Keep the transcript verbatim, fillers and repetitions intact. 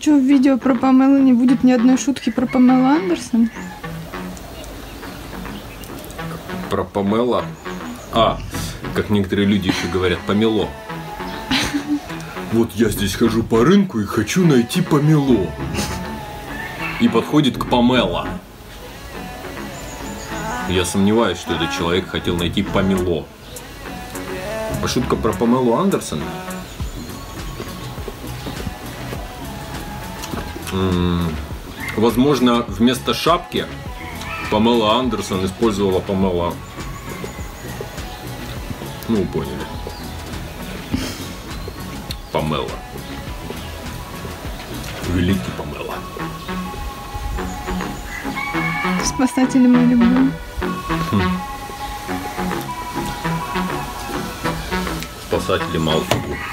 что, в видео про Памелу не будет ни одной шутки про Памелу Андерсон? Про Памела? А, как некоторые люди еще говорят, помело. Вот я здесь хожу по рынку и хочу найти помело. И подходит к Памела. Я сомневаюсь, что этот человек хотел найти помело. А шутка про Памелу Андерсон? М-м, возможно, вместо шапки Памела Андерсон использовала Памела. Ну, поняли. Памела. Великий Памела. Спасатели мы люблю. Спасатели Малфугу.